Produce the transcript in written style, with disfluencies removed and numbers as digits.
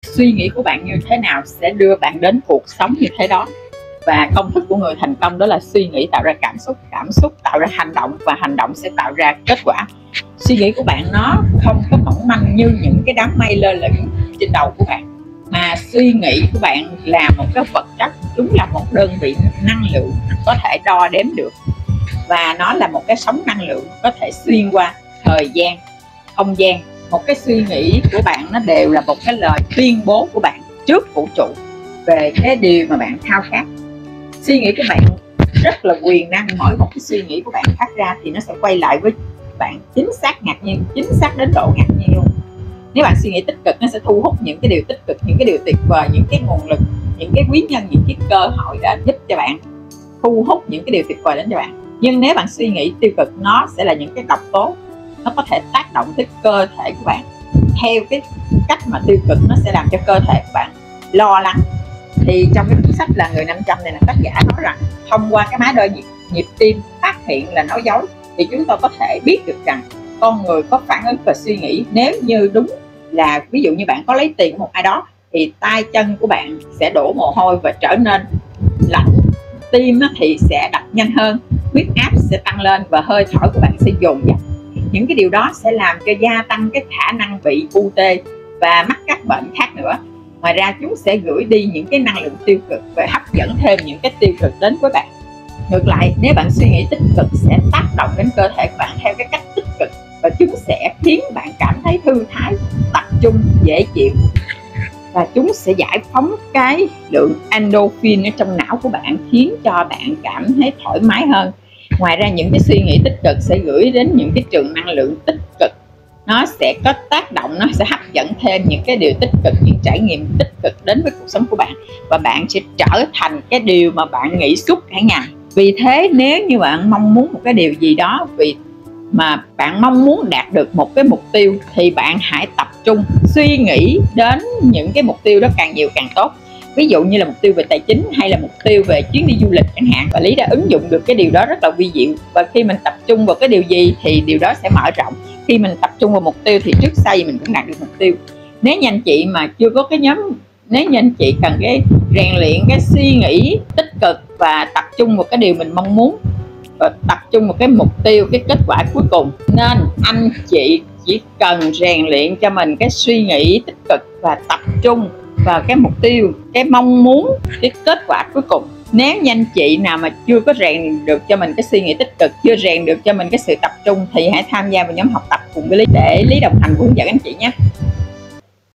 suy nghĩ của bạn như thế nào sẽ đưa bạn đến cuộc sống như thế đó. Và công thức của người thành công đó là suy nghĩ tạo ra cảm xúc tạo ra hành động, và hành động sẽ tạo ra kết quả. Suy nghĩ của bạn nó không có mỏng manh như những cái đám mây lơ lửng trên đầu của bạn, mà suy nghĩ của bạn là một cái vật chất, chúng là một đơn vị năng lượng có thể đo đếm được, và nó là một cái sóng năng lượng có thể xuyên qua thời gian, không gian. Một cái suy nghĩ của bạn nó đều là một cái lời tuyên bố của bạn trước vũ trụ về cái điều mà bạn khao khát. Suy nghĩ của bạn rất là quyền năng, mỗi một cái suy nghĩ của bạn phát ra thì nó sẽ quay lại với bạn chính xác, ngạc nhiên, chính xác đến độ ngạc nhiên luôn. Nếu bạn suy nghĩ tích cực, nó sẽ thu hút những cái điều tích cực, những cái điều tuyệt vời, những cái nguồn lực, những cái quý nhân, những cái cơ hội đến giúp cho bạn thu hút những cái điều tuyệt vời đến cho bạn. Nhưng nếu bạn suy nghĩ tiêu cực, nó sẽ là những cái độc tố, nó có thể tác động tới cơ thể của bạn theo cái cách mà tiêu cực, nó sẽ làm cho cơ thể của bạn lo lắng. Thì trong cái cuốn sách là Người 500 này là tác giả nói rằng thông qua cái máy đo nhịp tim phát hiện là nói dối, thì chúng tôi có thể biết được rằng con người có phản ứng và suy nghĩ. Nếu như đúng là ví dụ như bạn có lấy tiền của một ai đó thì tay chân của bạn sẽ đổ mồ hôi và trở nên lạnh, tim thì sẽ đập nhanh hơn, huyết áp sẽ tăng lên và hơi thở của bạn sẽ dồn dập. Những cái điều đó sẽ làm cho gia tăng cái khả năng bị u tê và mắc các bệnh khác nữa. Ngoài ra chúng sẽ gửi đi những cái năng lượng tiêu cực và hấp dẫn thêm những cái tiêu cực đến với bạn. Ngược lại, nếu bạn suy nghĩ tích cực sẽ tác động đến cơ thể của bạn theo cái cách tích cực, và chúng sẽ khiến bạn cảm thấy thư thái, tập trung, dễ chịu, và chúng sẽ giải phóng cái lượng endorphin ở trong não của bạn, khiến cho bạn cảm thấy thoải mái hơn. Ngoài ra, những cái suy nghĩ tích cực sẽ gửi đến những cái trường năng lượng tích cực, nó sẽ có tác động, nó sẽ hấp dẫn thêm những cái điều tích cực, những trải nghiệm tích cực đến với cuộc sống của bạn, và bạn sẽ trở thành cái điều mà bạn nghĩ suốt cả ngày. Vì thế, nếu như bạn mong muốn một cái điều gì đó, vì mà bạn mong muốn đạt được một cái mục tiêu, thì bạn hãy tập trung suy nghĩ đến những cái mục tiêu đó càng nhiều càng tốt. Ví dụ như là mục tiêu về tài chính, hay là mục tiêu về chuyến đi du lịch chẳng hạn. Và Lý đã ứng dụng được cái điều đó rất là vi diệu. Và khi mình tập trung vào cái điều gì thì điều đó sẽ mở rộng. Khi mình tập trung vào mục tiêu thì trước sau gì mình cũng đạt được mục tiêu. Nếu như anh chị mà chưa có cái nhóm, nếu như anh chị cần cái rèn luyện cái suy nghĩ tích cực và tập trung vào cái điều mình mong muốn, và tập trung vào cái mục tiêu, cái kết quả cuối cùng, nên anh chị chỉ cần rèn luyện cho mình cái suy nghĩ tích cực và tập trung vào cái mục tiêu, cái mong muốn, cái kết quả cuối cùng. Nếu như anh chị nào mà chưa có rèn được cho mình cái suy nghĩ tích cực, chưa rèn được cho mình cái sự tập trung, thì hãy tham gia vào nhóm học tập cùng với Lý để Lý đồng hành hướng dẫn anh chị nhé.